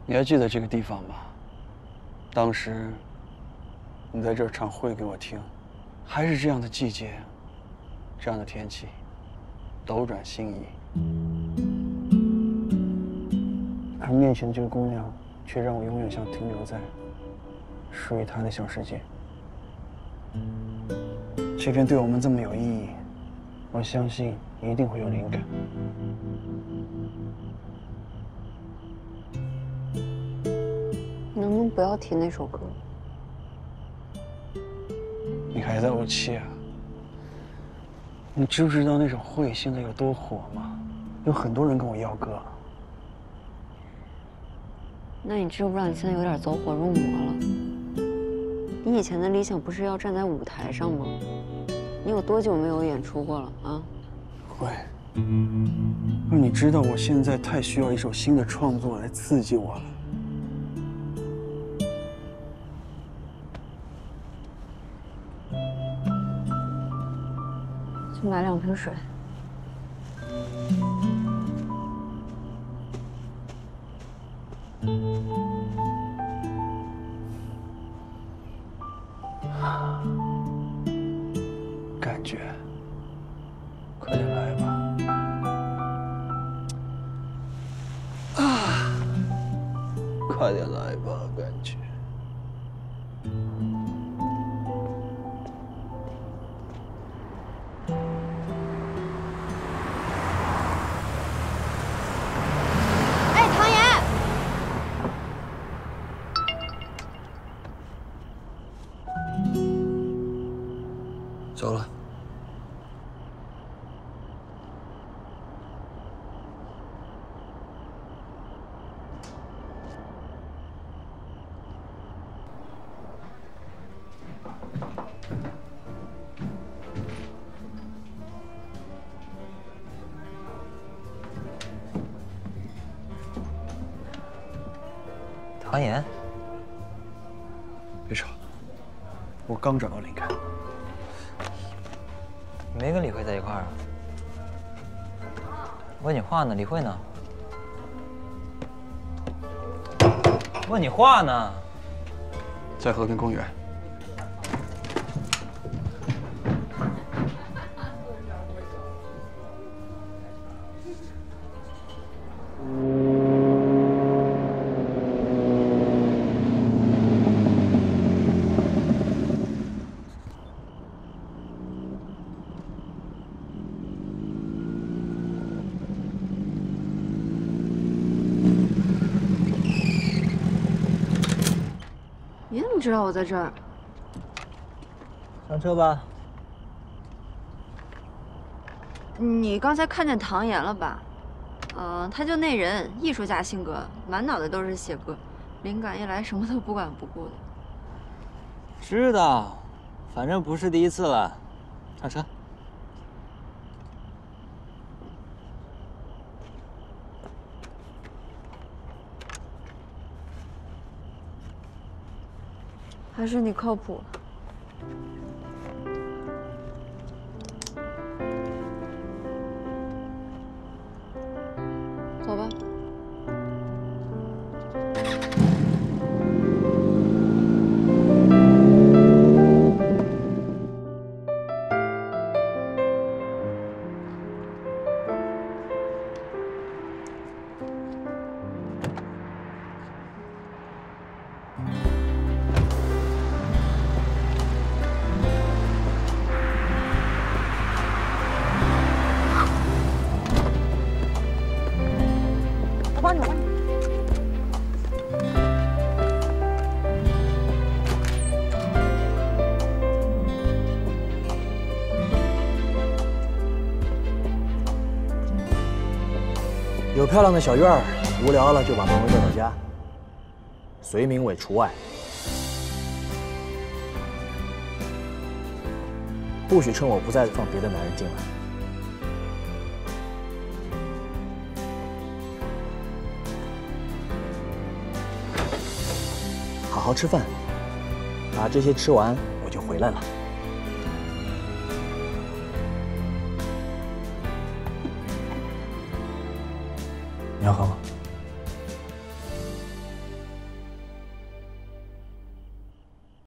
你还记得这个地方吗？当时你在这儿唱会给我听，还是这样的季节，这样的天气，斗转星移。而面前的这个姑娘，却让我永远想停留在属于她的小世界。这片对我们这么有意义，我相信一定会有灵感。 你能不能不要提那首歌？ 你还在怄气啊？你知不知道那首《会》现在有多火吗？有很多人跟我要歌。 那你知不知道你现在有点走火入魔了？你以前的理想不是要站在舞台上吗？你有多久没有演出过了啊？ 会。而你知道我现在太需要一首新的创作来刺激我了。 去买2瓶水。 感觉，快点来吧！啊，快点来吧，感觉。走了。 唐岩， 别吵，我刚找到灵感。 你没跟李慧在一块儿啊？问你话呢，李慧呢？问你话呢？ 在和平公园。 你怎么知道我在这儿？ 上车吧。 你刚才看见唐岩了吧？他就那人，艺术家性格，满脑袋都是写歌，灵感一来什么都不管不顾的。 知道，反正不是第一次了。上车。 还是你靠谱。走吧。我帮你。 有漂亮的小院儿，无聊了就把门卫带到家，随明伟除外。不许趁我不在放别的男人进来。好好吃饭，把这些吃完我就回来了。你要喝吗？